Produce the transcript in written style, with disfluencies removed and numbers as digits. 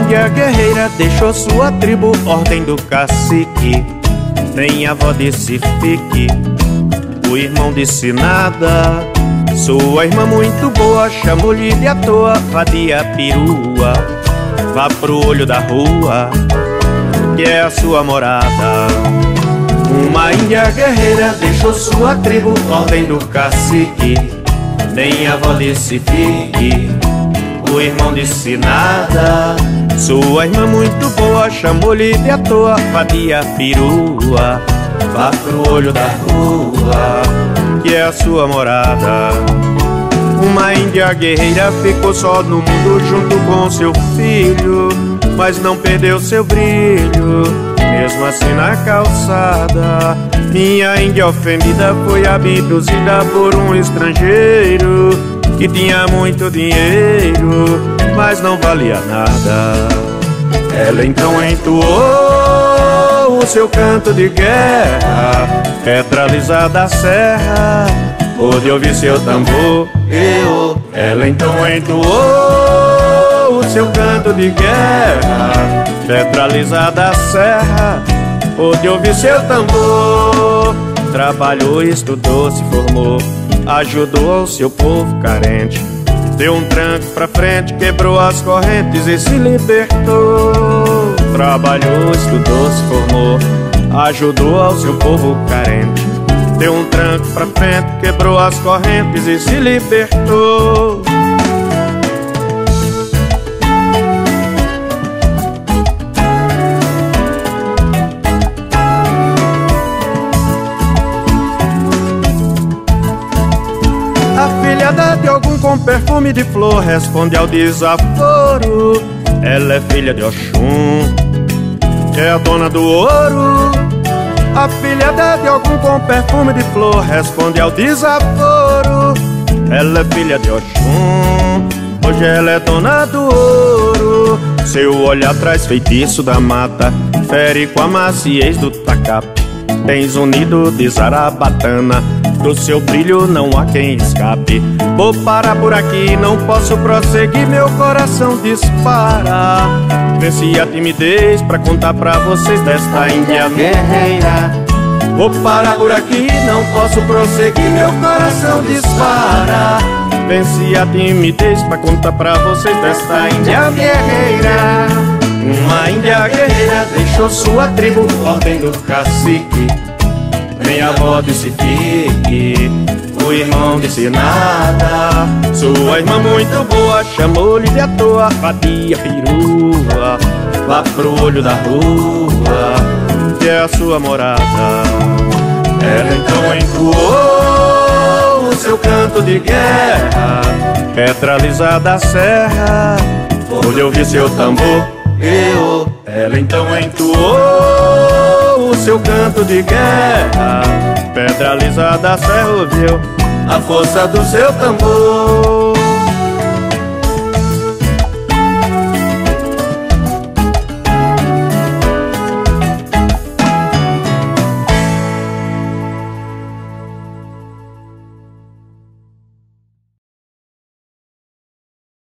índia guerreira deixou sua tribo, ordem do cacique. Nem a avó disse fique, o irmão disse nada. Sua irmã muito boa chamou-lhe de à toa, vadia perua. Vá pro olho da rua, que é a sua morada. Uma índia guerreira deixou sua tribo, ordem do cacique. Nem a avó disse fique, o irmão disse nada. Sua irmã muito boa chamou-lhe de à toa, vadia perua. Vá pro olho da rua, que é a sua morada. Uma índia guerreira ficou só no mundo junto com seu filho, mas não perdeu seu brilho, mesmo assim na calçada. Minha índia ofendida foi abduzida por um estrangeiro que tinha muito dinheiro, mas não valia nada. Ela então entoou o seu canto de guerra, pedra lisa da serra, pôde ouvir seu tambor. Ela então entoou o seu canto de guerra, pedra lisa da serra, pôde ouvir seu tambor. Trabalhou, estudou, se formou, ajudou ao seu povo carente. Deu um tranco pra frente, quebrou as correntes e se libertou. Trabalhou, estudou, se formou, ajudou ao seu povo carente. Deu um tranco pra frente, quebrou as correntes e se libertou. Afilhada de algum com perfume de flor, responde ao desaforo. Ela é filha de Oxum, que é a dona do ouro. Afilhada de algum com perfume de flor, responde ao desaforo. Ela é filha de Oxum, hoje ela é dona do ouro. Seu olhar traz feitiço da mata, fere com a maciez do tacape. Tens um nido de zarabatana, do seu brilho não há quem escape. Vou parar por aqui, não posso prosseguir, meu coração dispara. Venci a timidez pra contar pra vocês desta índia guerreira. Vou parar por aqui, não posso prosseguir, meu coração dispara. Venci a timidez pra contar pra vocês desta índia guerreira. Uma índia guerreira deixou sua tribo, ordem do cacique. Nem a avó disse fique, o irmão disse nada. Sua irmã muito boa chamou-lhe de à toa, vadia perua. Vá pro olho da rua, que é a sua morada. Ela então entoou o seu canto de guerra, pedra lisa da serra, pôde ouvir seu tambor. Ela então entoou o seu canto de guerra, pedra lisa da serra ouviu a força do seu tambor.